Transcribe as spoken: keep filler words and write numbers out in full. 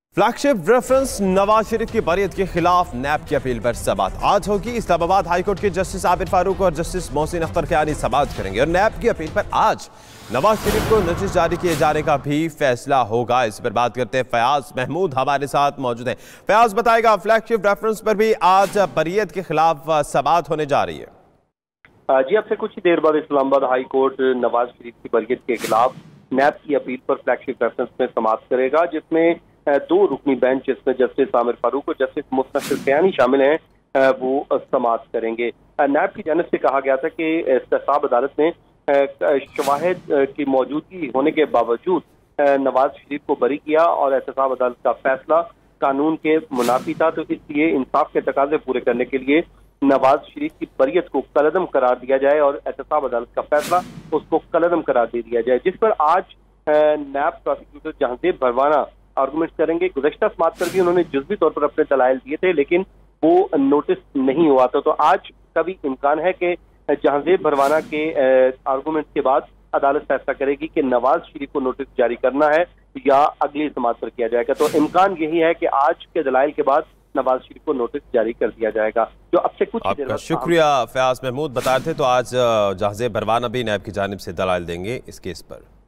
Flagship reference Nawaz Sharif की बरियत के खिलाफ नैब की अपील पर समाअत आज होगी। इस्लामाबाद हाईकोर्ट के जस्टिस आबिर फारूक और जस्टिस मोहसिन अख्तर ख्यानी समाअत करेंगे और नैब की अपील पर आज नवाज शरीफ को नोटिस जारी किए जाने का भी फैसला होगा। इस पर बात करते हैं, फयाज महमूद हमारे साथ मौजूद हैं। फयाज बताएगा, फ्लैगशिप रेफरेंस पर भी आज बरियत के खिलाफ समाअत होने जा रही है। जी, अब से कुछ ही देर बाद इस्लामाबाद हाईकोर्ट नवाज शरीफ की बरियत के खिलाफ नैब की अपील पर फ्लैगशिप रेफरेंस में समाअत करेगा, जिसमें दो रुकनी बेंच जिसमें जस्टिस आबिर फारूक और जस्टिस मोहसिन अख्तर ख्यानी शामिल हैं, वो समाअत करेंगे। नैब की जानिब से कहा गया था कि एहतसाब अदालत ने शवाहिद की मौजूदगी होने के बावजूद नवाज शरीफ को बरी किया और एहतसाब अदालत का फैसला कानून के मुनाफी था, तो इसलिए इंसाफ के तकाजे पूरे करने के लिए नवाज शरीफ की बरियत को कलअदम करार दिया जाए और एहतसाब अदालत का फैसला उसको कलअदम करार दे दिया जाए, जिस पर आज नैब प्रोसिक्यूटर जहांजेब भरवाना आर्गूमेंट करेंगे। गुज़श्ता समाअत पर भी उन्होंने जुज़वी तौर पर अपने दलाइल दिए थे, लेकिन वो नोटिस नहीं हुआ था। तो आज का भी इम्कान है कि जहांजेब भरवाना के आर्गूमेंट के बाद अदालत फैसला करेगी कि नवाज शरीफ को नोटिस जारी करना है या अगली समाअत पर किया जाएगा। तो इम्कान यही है कि आज के दलाइल के बाद नवाज शरीफ को नोटिस जारी कर दिया जाएगा, जो अब से कुछ आपका शुक्रिया फयाज महमूद बता रहे थे। तो आज जहांजेब भरवाना भी नैब की जानिब से दलाइल देंगे इस केस पर।